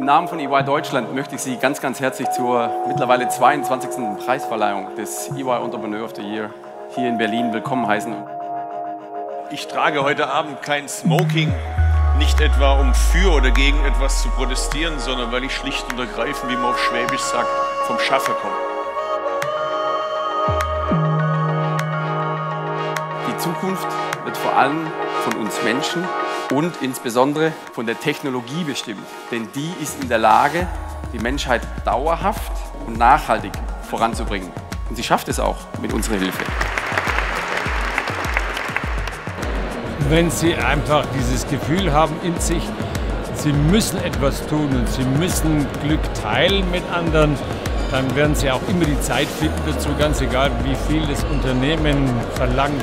Namen von EY Deutschland möchte ich Sie ganz, ganz herzlich zur mittlerweile 22. Preisverleihung des EY Entrepreneur of the Year hier in Berlin willkommen heißen. Ich trage heute Abend kein Smoking, nicht etwa um für oder gegen etwas zu protestieren, sondern weil ich schlicht und ergreifend, wie man auf Schwäbisch sagt, vom Schaffen komme. Die Zukunft wird vor allem von uns Menschen und insbesondere von der Technologie bestimmt. Denn die ist in der Lage, die Menschheit dauerhaft und nachhaltig voranzubringen. Und sie schafft es auch mit unserer Hilfe. Wenn Sie einfach dieses Gefühl haben in sich, Sie müssen etwas tun und Sie müssen Glück teilen mit anderen, dann werden Sie auch immer die Zeit finden dazu, ganz egal, wie viel das Unternehmen verlangt.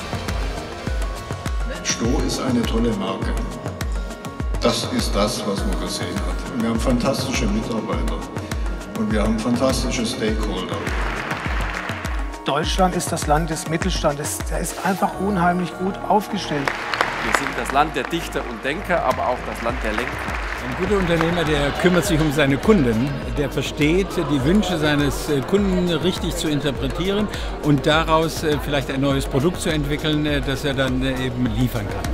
Sto ist eine tolle Marke. Das ist das, was man gesehen hat. Wir haben fantastische Mitarbeiter und wir haben fantastische Stakeholder. Deutschland ist das Land des Mittelstandes. Der ist einfach unheimlich gut aufgestellt. Wir sind das Land der Dichter und Denker, aber auch das Land der Lenker. Ein guter Unternehmer, der kümmert sich um seine Kunden, der versteht, die Wünsche seines Kunden richtig zu interpretieren und daraus vielleicht ein neues Produkt zu entwickeln, das er dann eben liefern kann.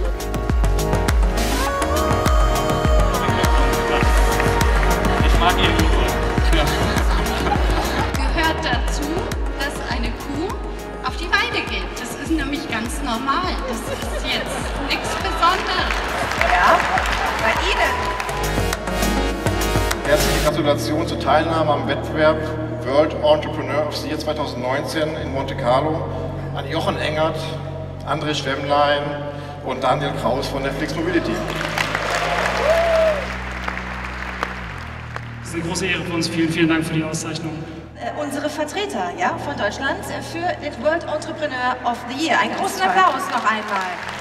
Ich mag Ihre Uhr. Ja. Gehört dazu, dass eine Kuh auf die Weide geht. Das ist nämlich ganz normal. Das ist jetzt nichts Besonderes. Ja, bei Ihnen. Herzliche Gratulation zur Teilnahme am Wettbewerb World Entrepreneur of the Year 2019 in Monte Carlo an Jochen Engert, André Schwemmlein und Daniel Kraus von der Flix Mobility. Das ist eine große Ehre für uns. Vielen, vielen Dank für die Auszeichnung. Unsere Vertreter von Deutschland für den World Entrepreneur of the Year. Einen großen Applaus noch einmal.